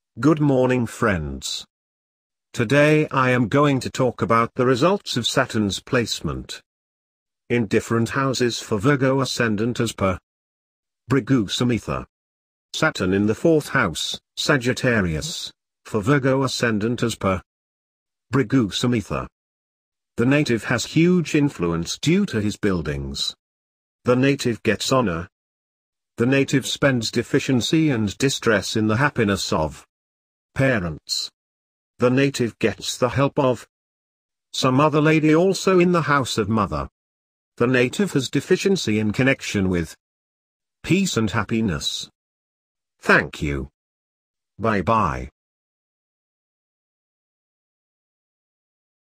Good morning, friends. Today I am going to talk about the results of Saturn's placement in different houses for Virgo ascendant as per Bhrigu Samhita. Saturn in the 4th house, Sagittarius, for Virgo ascendant as per Bhrigu Samhita. The native has huge influence due to his buildings. The native gets honor. The native spends deficiency and distress in the happiness of parents. The native gets the help of some other lady also in the house of mother. The native has deficiency in connection with peace and happiness. Thank you. Bye bye.